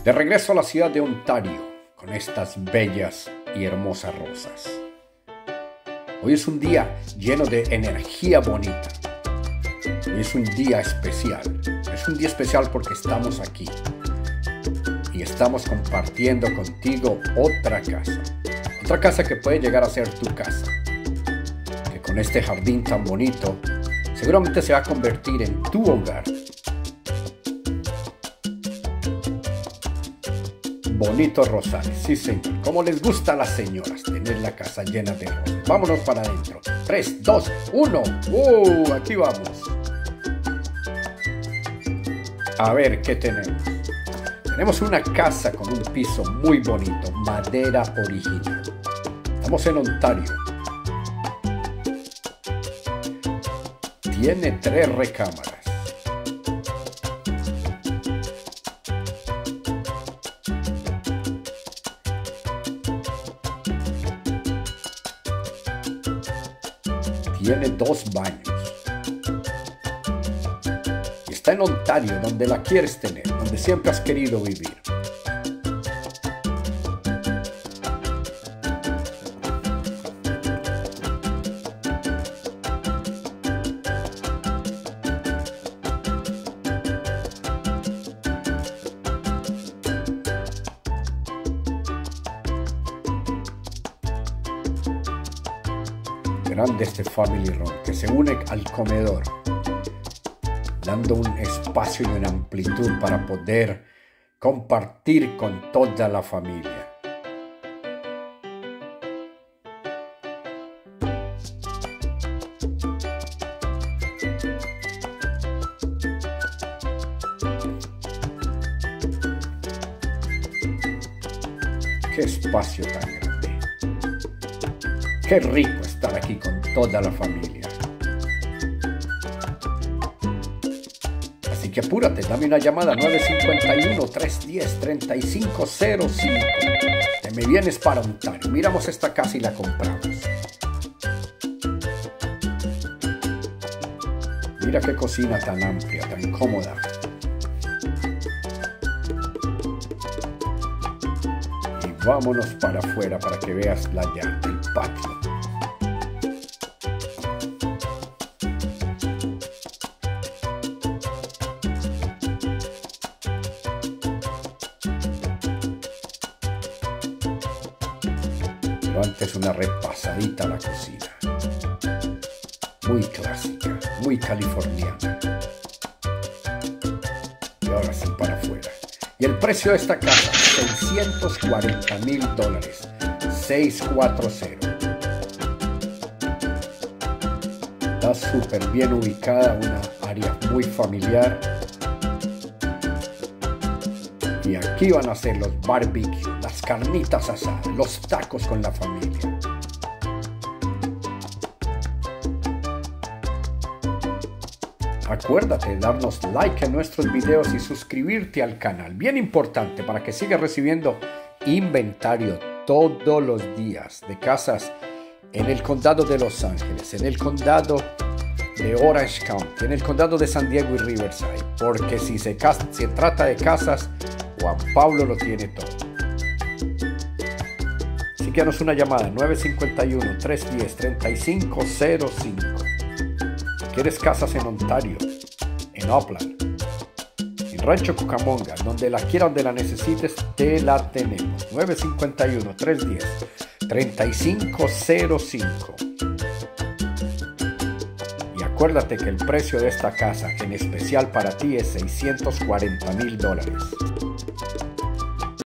De regreso a la ciudad de Ontario con estas bellas y hermosas rosas. Hoy es un día lleno de energía bonita. Hoy es un día especial. Es un día especial porque estamos aquí y estamos compartiendo contigo otra casa. Otra casa que puede llegar a ser tu casa. Que con este jardín tan bonito seguramente se va a convertir en tu hogar. Bonitos rosales, sí señor. Como les gusta a las señoras tener la casa llena de rosas. Vámonos para adentro. 3, 2, 1. Aquí vamos. A ver qué tenemos. Tenemos una casa con un piso muy bonito, madera original. Estamos en Ontario. Tiene 3 recámaras. Tiene 2 baños. Y está en Ontario, donde la quieres tener, donde siempre has querido vivir. Grande este family room que se une al comedor, dando un espacio y una amplitud para poder compartir con toda la familia. Qué espacio tan grande. Qué rico estar aquí con toda la familia. Así que apúrate, dame una llamada 951-310-3505. Te me vienes para Ontario. Miramos esta casa y la compramos. Mira qué cocina tan amplia, tan cómoda. Y vámonos para afuera para que veas la yarda, el patio. Antes una repasadita a la cocina. Muy clásica, muy californiana. Y ahora sí para afuera. Y el precio de esta casa, $640,000. 640. Está súper bien ubicada, una área muy familiar. Y aquí van a hacer los barbecues, las carnitas asadas, los tacos con la familia. Acuérdate de darnos like en nuestros videos y suscribirte al canal. Bien importante para que sigas recibiendo inventario todos los días de casas en el condado de Los Ángeles, en el condado de Orange County, en el condado de San Diego y Riverside. Porque si se trata de casas, Juan Pablo lo tiene todo. Así que danos una llamada 951-310-3505. ¿Quieres casas en Ontario, en Upland, en Rancho Cucamonga, donde la quieras, donde la necesites, te la tenemos? 951-310-3505. Y acuérdate que el precio de esta casa, en especial para ti, es $640,000.